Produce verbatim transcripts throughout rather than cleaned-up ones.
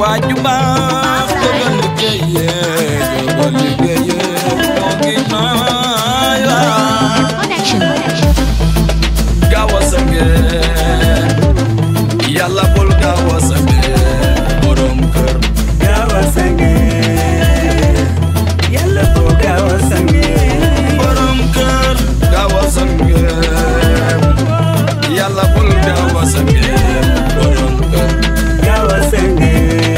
waaju baax dogal liggéeyee dogal liggéeyee moo ngi naay gaaw a sange yàlla bul gaaw a sange borom kër gaaw a sange yàlla bul gaaw a sange borom kër gaaw a sange yàlla bul gaaw a sange borom kër gaaw a sange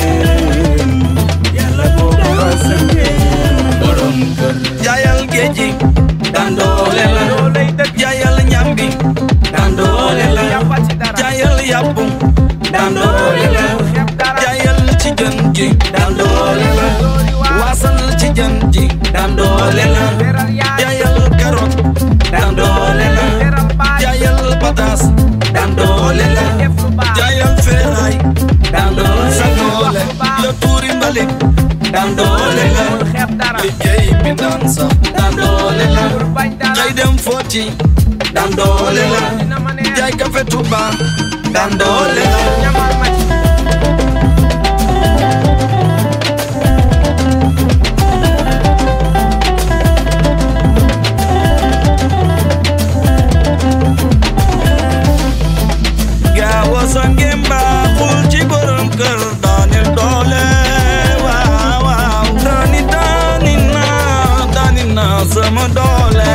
yàlla bul gaaw a sange borom kër jaayal géeji daan doole la jaayal ñambi daan doole la jaayal yàpp daan doole la jaayal ci jën ji daan doole la waasal ci jën ji daan doole la jaayal karot daan doole la jaayal pataas daan doole la jaayal feeraay daan doole sa doole la tuuri mbalit daan doole la liggéey bi daan sax daan doole la xëy dem footi daan doole la jaay kafe Tuuba daan doole la gaaw a sange mbaaxul ci borom kër daanil doole waaw waaw daani daani naa daani naa sama doole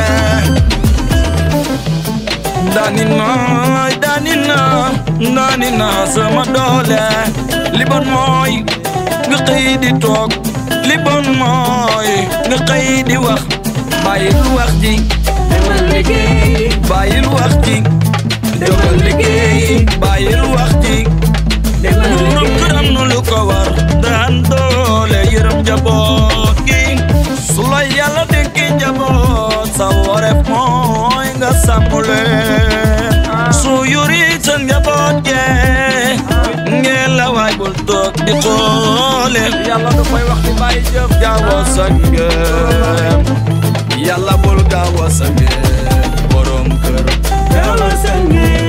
daani naa daani naa daani naa sama doole li bon mooy nga xëy di toog li bon mooy nga xëy di wax bàyyil wax ji demal liggéey bàyyil wax ji jógal liggéey bàyyil wax ji demal borom kër am na lu ko war daan doole yërëm njaboot gi su la yàlla dénki njaboot sa wareef mooy nga sàmm leen su yuri sa njaboot gee ngeen la waay bul toog di xoole yàlla du koy wax di bàyyi jëf gaaw a sange yàlla bul gaaw a sange borom kër gaaw a sange